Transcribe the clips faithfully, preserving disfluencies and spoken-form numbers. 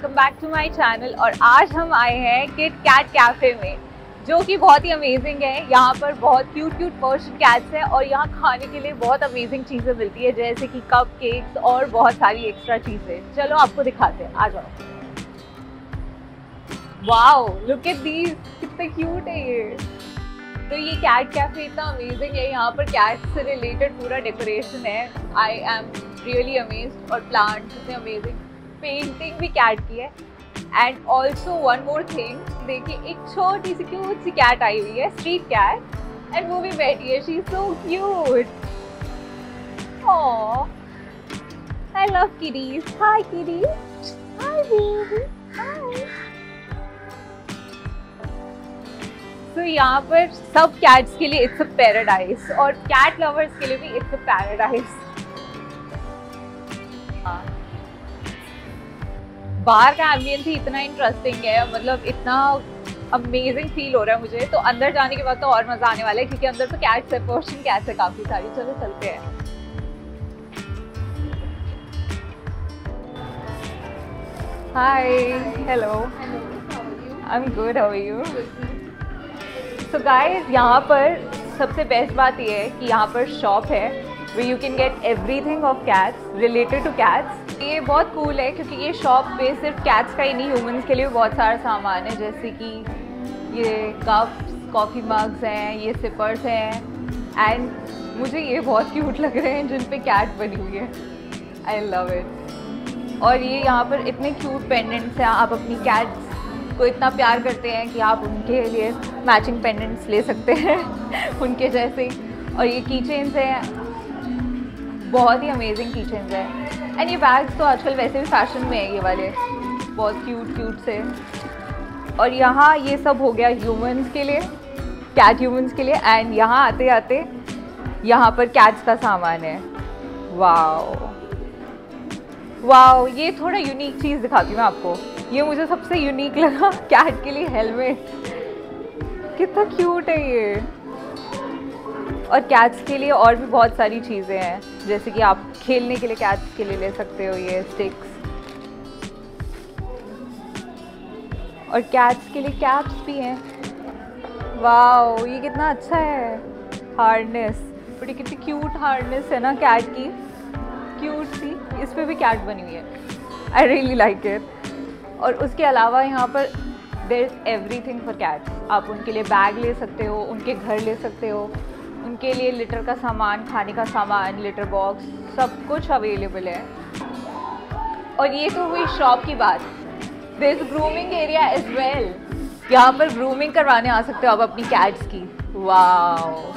Welcome back to my channel. और आज हम आए हैं किट कैट कैफे में, जो कि बहुत ही अमेजिंग है। यहाँ पर बहुत क्यूट क्यूट पर्शियन कैट्स हैं और यहाँ खाने के लिए बहुत अमेजिंग चीज़ें मिलती है, जैसे कि कप केक्स और बहुत सारी एक्स्ट्रा चीज़ें। चलो आपको दिखाते हैं, आ जाओ। वाओ, लुक एट दीज, कितने क्यूट है ये। तो ये कैट कैफे इतना अमेजिंग है, यहाँ पर कैट से रिलेटेड पूरा डेकोरेशन है। I am really amazed. और प्लांट्स इतने अमेजिंग, पेंटिंग भी कैट की है। And also one more thing, देखिए एक छोटी सी क्यूट सी कैट आई हुई है, स्ट्रीट कैट, एंड वो भी बैठी है। She is so cute. Oh, I love kitties. Hi kitty, hi baby, hi. तो यहाँ पर सब कैट्स के लिए इट्स अ पैराडाइज, और कैट लवर्स के लिए भी इट्स अ पैराडाइज। बाहर का एम्बियंस ही इतना इंटरेस्टिंग है, मतलब इतना अमेजिंग फील हो रहा है मुझे। तो अंदर जाने के बाद तो और मजा आने वाला है, क्योंकि अंदर तो कैट्स है, पर्शियन कैट्स है काफी सारी। चलो चलते हैं। Hi, hello, I am good, how are you? So guys, यहाँ पर सबसे बेस्ट बात ये है कि यहाँ पर शॉप है where you can get everything of cats related to cats। ये बहुत कूल है, क्योंकि ये शॉप पे सिर्फ कैट्स का ही नहीं, ह्यूमंस के लिए भी बहुत सारा सामान है, जैसे कि ये कप्स, कॉफ़ी मग्स हैं, ये सिपर्स हैं। एंड मुझे ये बहुत क्यूट लग रहे हैं जिन पे कैट बनी हुई है। I love it. और ये यहाँ पर इतने क्यूट पेंडेंट्स हैं, आप अपनी कैट्स को इतना प्यार करते हैं कि आप उनके लिए मैचिंग पेंडेंट्स ले सकते हैं उनके जैसे। और ये की चेन्स हैं, बहुत ही अमेजिंग की चेन्स हैं। एंड ये बैग्स तो आजकल वैसे भी फैशन में है, ये वाले बहुत क्यूट क्यूट से। और यहाँ ये सब हो गया ह्यूमंस के लिए, कैट ह्यूमंस के लिए। एंड यहाँ आते आते यहाँ पर कैट्स का सामान है। वाओ वाओ, ये थोड़ा यूनिक चीज़ दिखाती हूँ मैं आपको। ये मुझे सबसे यूनिक लगा, कैट के लिए हेलमेट। कितना क्यूट है ये। और कैट्स के लिए और भी बहुत सारी चीज़ें हैं, जैसे कि आप खेलने के लिए कैट्स के लिए ले सकते हो ये स्टिक्स। और कैट्स के लिए कैप्स भी हैं। वाओ, ये कितना अच्छा है। हार्नेस, बड़ी कितनी क्यूट हार्नेस है ना कैट की, क्यूट सी। इस पे भी कैट बनी हुई है। I really like it. और उसके अलावा यहाँ पर there is everything for cats. आप उनके लिए बैग ले सकते हो, उनके घर ले सकते हो, उनके लिए लिटर का सामान, खाने का सामान, लिटर बॉक्स, सब कुछ अवेलेबल है। और ये तो हुई शॉप की बात। There is grooming area as well. यहाँ पर ग्रूमिंग करवाने आ सकते हो आप अपनी कैट्स की। वाओ।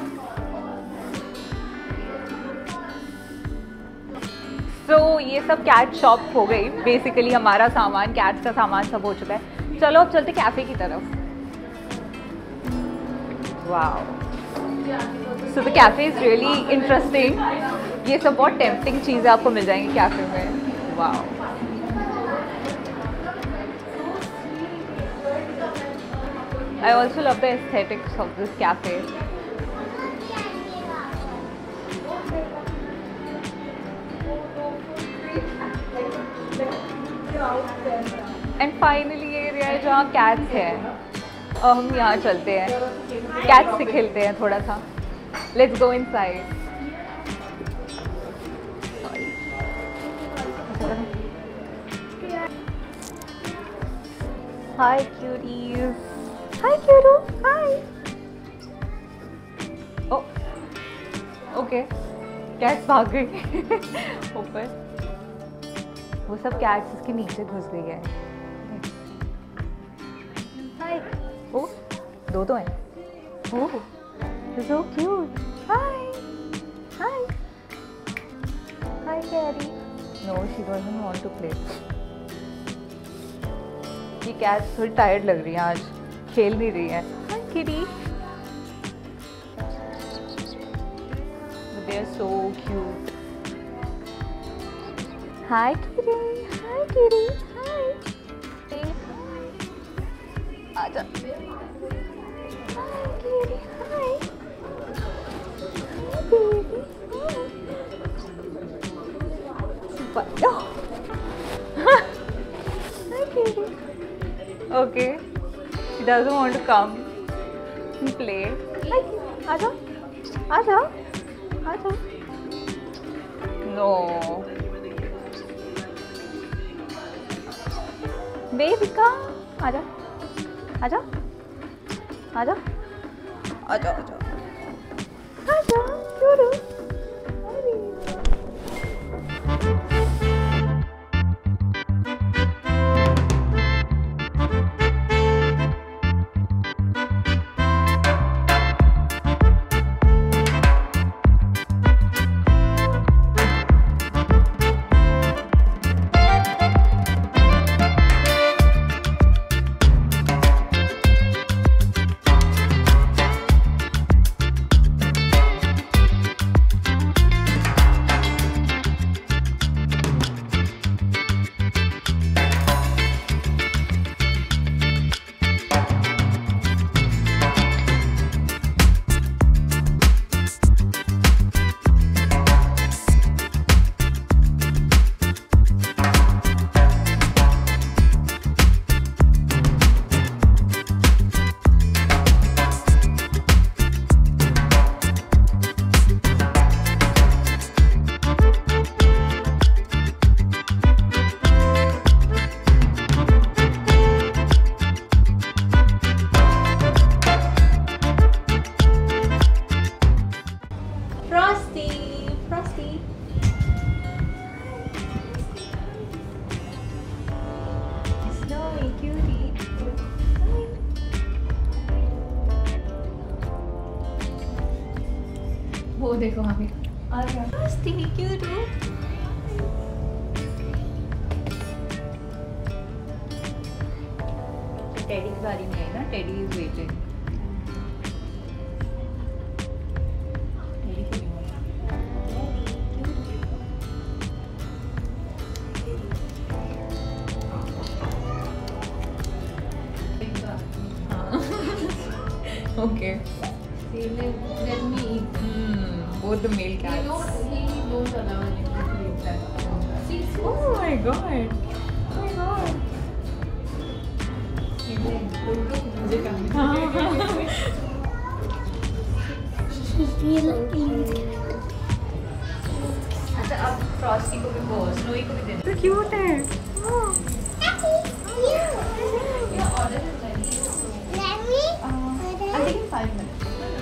तो so, ये सब कैट शॉप हो गई। बेसिकली हमारा सामान, कैट्स का सामान सब हो चुका है। चलो अब चलते कैफ़े की तरफ। Wow, so the cafe is really interesting. ये सब बहुत टेम्पटिंग चीज़ें आपको मिल जाएंगी कैफ़े में। Wow, I also love the aesthetics of this cafe. And finally ये एरिया है जहाँ कैट्स हैं, और हम यहाँ चलते हैं, कैट्स से खेलते हैं थोड़ा सा। Let's go inside. Hi cuties, hi cutie, hi. Oh okay, cats भाग गई ऊपर। वो सब कैट्स इसके नीचे घुस गई है। हाय, ओ दो दो हैं। Oh, so cute. Hi hi hi Carrie. No, she doesn't want to play. ये कैट्स थोड़ी टायर्ड लग रही हैं आज, खेल नहीं रही हैं। Hi kitty, they are so cute. Hi kitty, hi kitty, hi. आजा। Hi kitty, hi. Hi baby, hi. Super. Hi kitty. Okay. He doesn't want to come and play. आजा, आजा, आजा. No. बेबिका, आजा, आजा, आजा, आजा, आजा, आजा, चुरू. वो देखो अभी आ गया. Frosty, cute. टेडी की बारी में आई ना. Teddy is waiting. Okay. Let me eat. Hmm. Both the male cats. He don't, he don't allow anyone to eat that. See, see. Oh my god. Oh my god. अच्छा अब Frosty को भी वो स्नोई को भी देना. तो cute है. Your order is ready. Let me. Uh, I'll take in five minutes.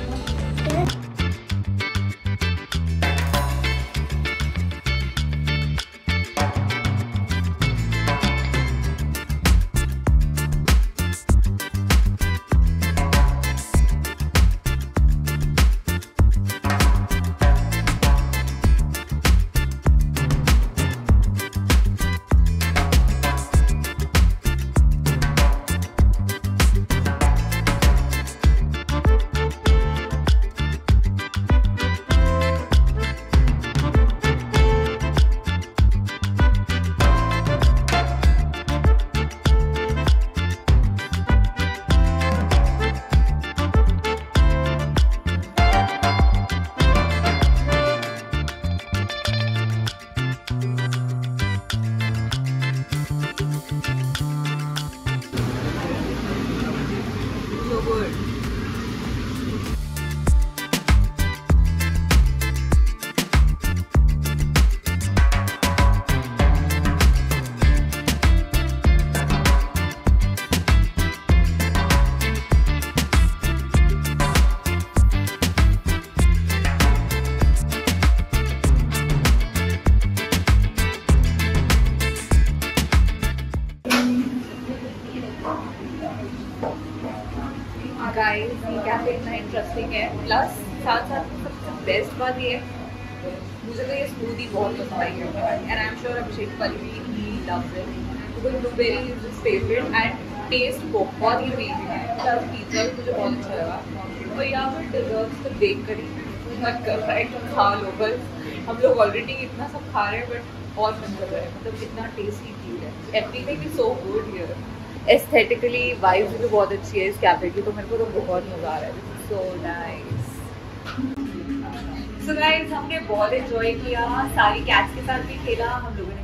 Guys ये कैफे इतना इंटरेस्टिंग है. प्लस साथ साथ सबसे बेस्ट बात ये है मुझे तो ये स्मूदी बहुत पसंद आई है. And I am sure Abhishek पर भी he loves it because blueberry is his favourite and taste बहुत ही अमेजिंग है. प्लस पिज्जा भी मुझे बहुत अच्छा लगा. और यहाँ पर डिजर्ट्स तो देख कर ही मन कर रहा है कि खा लो. बस हम लोग ऑलरेडी इतना सब खा रहे हैं बट और मन कर रहा है. मतलब इतना टेस्टी फूड है. Everything is so good here. Aesthetically vibes भी बहुत अच्छी है इस कैफे की. तो मेरे को तो बहुत मज़ा आ रहा है. So nice. सो गाइस हमने बहुत एंजॉय किया. सारी कैट्स के साथ भी खेला. हम लोगों ने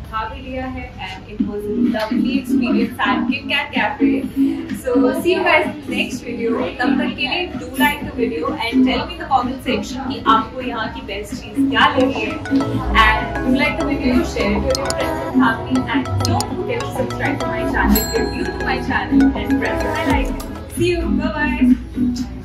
खा भी लिया है and it was a lovely experience at Kit Kat cafe. So see you guys in next video. तब तक के लिए do like the video and tell me the comment section कि आपको यहाँ की बेस्ट चीज क्या लगी है and do like the video, share with your friends and family and don't forget to subscribe to my channel, give view to my channel and press the bell icon. See you, bye bye.